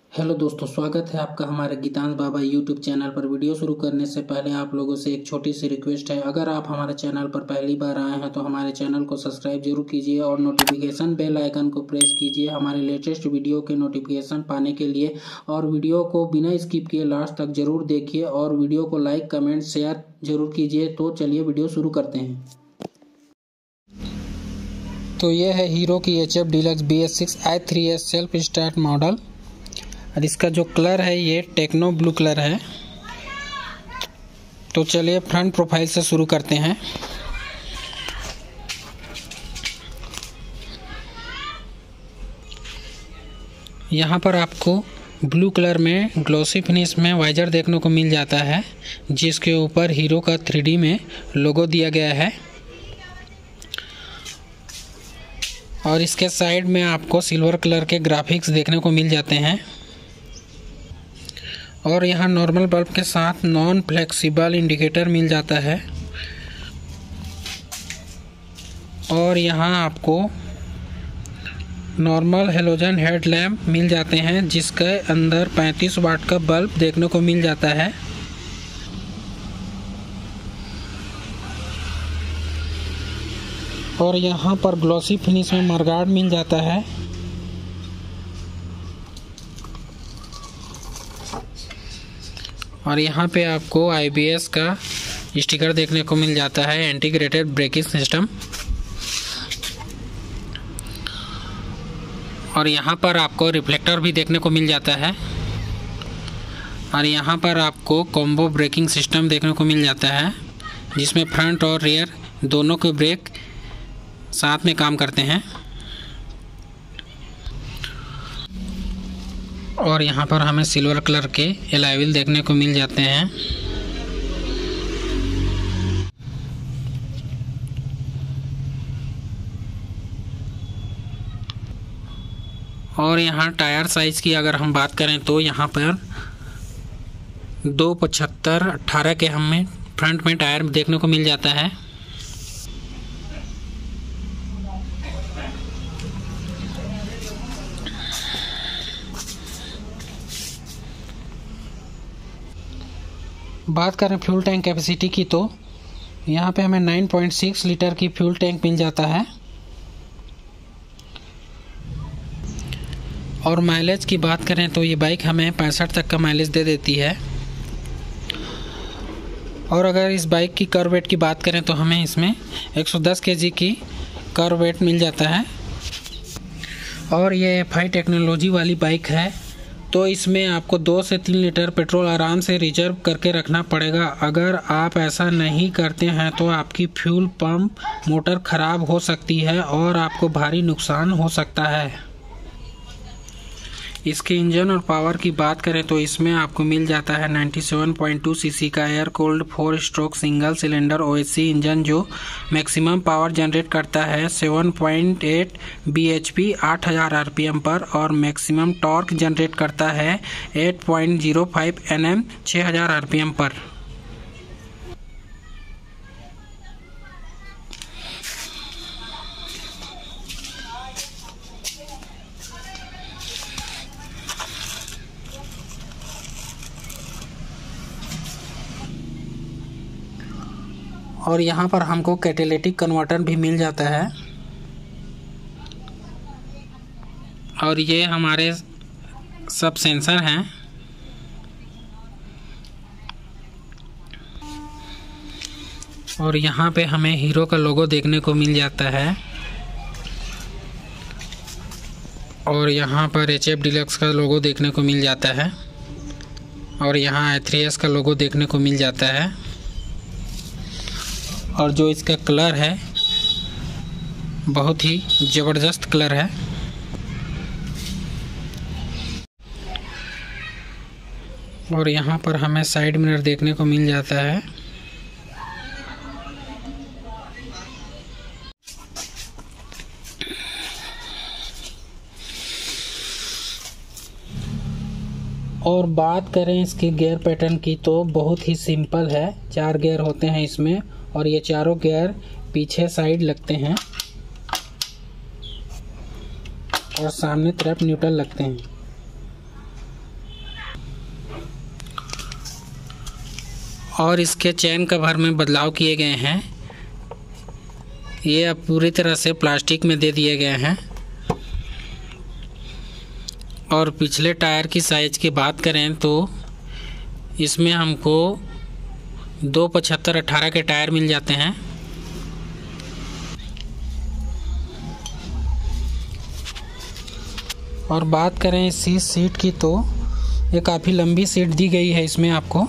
Hello दोस्तों, स्वागत है आपका हमारे गीतांश बाबा यूट्यूब चैनल पर। वीडियो शुरू करने से पहले आप लोगों से एक छोटी सी रिक्वेस्ट है। अगर आप हमारे चैनल पर पहली बार आए हैं तो हमारे चैनल को सब्सक्राइब जरूर कीजिए और नोटिफिकेशन बेल आइकन को प्रेस कीजिए हमारे लेटेस्ट वीडियो के नोटिफिकेशन पाने के लिए। और वीडियो को बिना स्किप किए लास्ट तक जरूर देखिए और वीडियो को लाइक, कमेंट, शेयर जरूर कीजिए। तो चलिए वीडियो शुरू करते हैं। तो यह है हीरो की HF deluxe BS6 i3S self start model और इसका जो कलर है ये टेक्नो ब्लू कलर है। तो चलिए फ्रंट प्रोफाइल से शुरू करते हैं। यहाँ पर आपको ब्लू कलर में ग्लॉसी फिनिश में वाइजर देखने को मिल जाता है, जिसके ऊपर हीरो का 3D में लोगो दिया गया है। और इसके साइड में आपको सिल्वर कलर के ग्राफिक्स देखने को मिल जाते हैं। और यहाँ नॉर्मल बल्ब के साथ नॉन फ्लेक्सिबल इंडिकेटर मिल जाता है। और यहाँ आपको नॉर्मल हेलोजन हेडलैम्प मिल जाते हैं, जिसके अंदर 35 वाट का बल्ब देखने को मिल जाता है। और यहाँ पर ग्लॉसी फिनिश में मडगार्ड मिल जाता है। और यहाँ पे आपको IBS का स्टिकर देखने को मिल जाता है, इंटीग्रेटेड ब्रेकिंग सिस्टम। और यहाँ पर आपको रिफ्लेक्टर भी देखने को मिल जाता है। और यहाँ पर आपको कॉम्बो ब्रेकिंग सिस्टम देखने को मिल जाता है, जिसमें फ्रंट और रियर दोनों के ब्रेक साथ में काम करते हैं। और यहाँ पर हमें सिल्वर कलर के एलॉय व्हील देखने को मिल जाते हैं। और यहाँ टायर साइज की अगर हम बात करें तो यहाँ पर 275/18 के हमें फ्रंट में टायर देखने को मिल जाता है। बात करें फ्यूल टैंक कैपेसिटी की तो यहाँ पे हमें 9.6 लीटर की फ्यूल टैंक मिल जाता है। और माइलेज की बात करें तो ये बाइक हमें 65 तक का माइलेज दे देती है। और अगर इस बाइक की कर्व वेट की बात करें तो हमें इसमें 110 kg की कर्व वेट मिल जाता है। और ये FI टेक्नोलॉजी वाली बाइक है, तो इसमें आपको 2 से 3 लीटर पेट्रोल आराम से रिजर्व करके रखना पड़ेगा। अगर आप ऐसा नहीं करते हैं तो आपकी फ्यूल पंप मोटर ख़राब हो सकती है और आपको भारी नुकसान हो सकता है। इसके इंजन और पावर की बात करें तो इसमें आपको मिल जाता है 97.2 सीसी का air cooled 4 stroke single cylinder OHC engine, जो मैक्सिमम पावर जनरेट करता है 7.8 bhp 8000 RPM पर। और मैक्सिमम टॉर्क जनरेट करता है 8.05 Nm 6000 RPM पर। और यहाँ पर हमको कैटेलिटिक कन्वर्टर भी मिल जाता है। और ये हमारे सब सेंसर हैं। और यहाँ पे हमें हीरो का लोगो देखने को मिल जाता है। और यहाँ पर HF डीलक्स का लोगो देखने को मिल जाता है। और यहाँ i3S का लोगो देखने को मिल जाता है। और जो इसका कलर है बहुत ही ज़बरदस्त कलर है। और यहाँ पर हमें साइड मिरर देखने को मिल जाता है। और बात करें इसके गियर पैटर्न की तो बहुत ही सिंपल है। 4 गियर होते हैं इसमें और ये चारों गियर पीछे साइड लगते हैं और सामने तरफ न्यूट्रल लगते हैं। और इसके चैन कवर में बदलाव किए गए हैं। ये अब पूरी तरह से प्लास्टिक में दे दिए गए हैं। और पिछले टायर की साइज़ की बात करें तो इसमें हमको 275/18 के टायर मिल जाते हैं। और बात करें इसी सीट की तो ये काफ़ी लंबी सीट दी गई है इसमें आपको,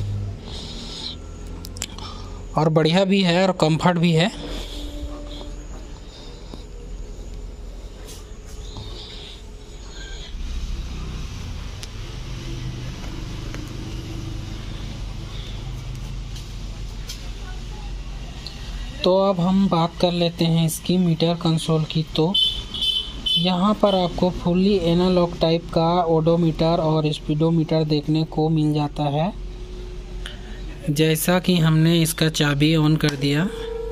और बढ़िया भी है और कंफर्ट भी है। तो अब हम बात कर लेते हैं इसकी मीटर कंसोल की। तो यहाँ पर आपको फुल्ली एनालॉग टाइप का ओडोमीटर और स्पीडोमीटर देखने को मिल जाता है। जैसा कि हमने इसका चाबी ऑन कर दिया,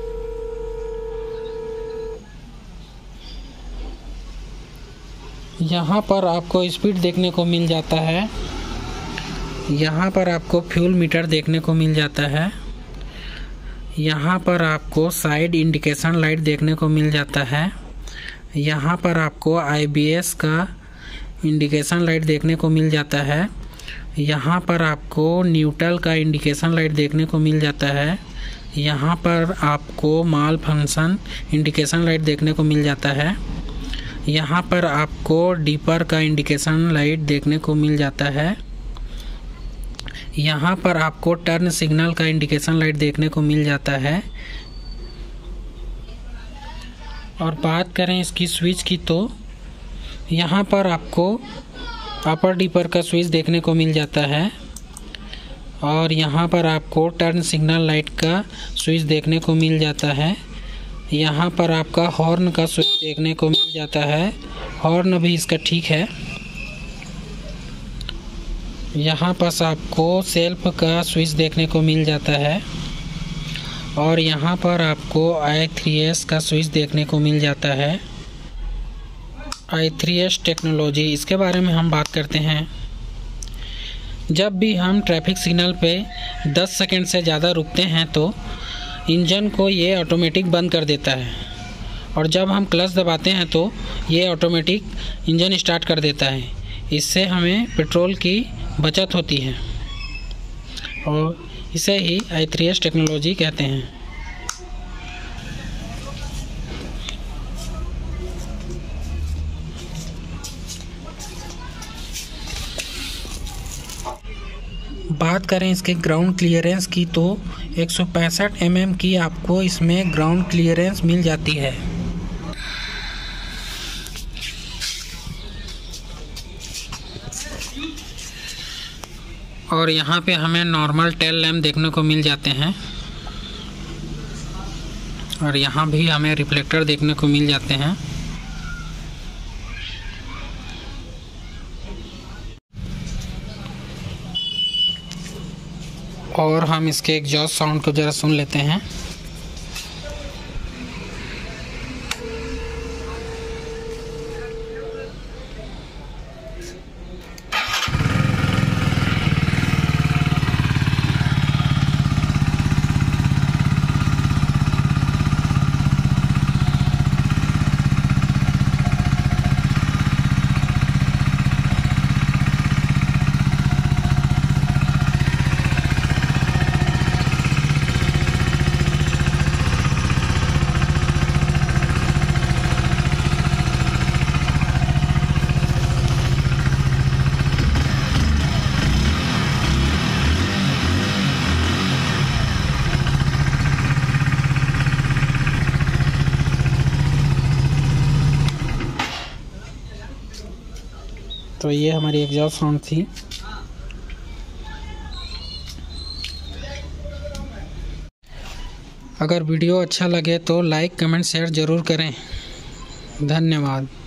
यहाँ पर आपको स्पीड देखने को मिल जाता है। यहाँ पर आपको फ्यूल मीटर देखने को मिल जाता है। यहाँ पर आपको साइड इंडिकेशन लाइट देखने को मिल जाता है। यहाँ पर आपको IBS का इंडिकेशन लाइट देखने को मिल जाता है। यहाँ पर आपको न्यूट्रल का इंडिकेशन लाइट देखने को मिल जाता है। यहाँ पर आपको माल फंक्शन इंडिकेशन लाइट देखने को मिल जाता है। यहाँ पर आपको डीपर का इंडिकेशन लाइट देखने को मिल जाता है। यहाँ पर आपको टर्न सिग्नल का इंडिकेशन लाइट देखने को मिल जाता है। और बात करें इसकी स्विच की तो यहाँ पर आपको अपर डीपर का स्विच देखने को मिल जाता है। और यहाँ पर आपको टर्न सिग्नल लाइट का स्विच देखने को मिल जाता है। यहाँ पर आपका हॉर्न का स्विच देखने को मिल जाता है। हॉर्न भी इसका ठीक है। यहाँ पास आपको सेल्फ का स्विच देखने को मिल जाता है। और यहाँ पर आपको i3s का स्विच देखने को मिल जाता है। i3s टेक्नोलॉजी, इसके बारे में हम बात करते हैं। जब भी हम ट्रैफिक सिग्नल पे 10 सेकंड से ज़्यादा रुकते हैं तो इंजन को ये ऑटोमेटिक बंद कर देता है। और जब हम क्लच दबाते हैं तो ये ऑटोमेटिक इंजन स्टार्ट कर देता है। इससे हमें पेट्रोल की बचत होती है और इसे ही i3s टेक्नोलॉजी कहते हैं। बात करें इसके ग्राउंड क्लियरेंस की तो 165 mm की आपको इसमें ग्राउंड क्लियरेंस मिल जाती है। और यहाँ पे हमें नॉर्मल टेल लैम्प देखने को मिल जाते हैं। और यहाँ भी हमें रिफ्लेक्टर देखने को मिल जाते हैं। और हम इसके एग्जॉस्ट साउंड को ज़रा सुन लेते हैं। तो ये हमारी एग्जॉस्ट साउंड थी। अगर वीडियो अच्छा लगे तो लाइक कमेंट शेयर ज़रूर करें। धन्यवाद।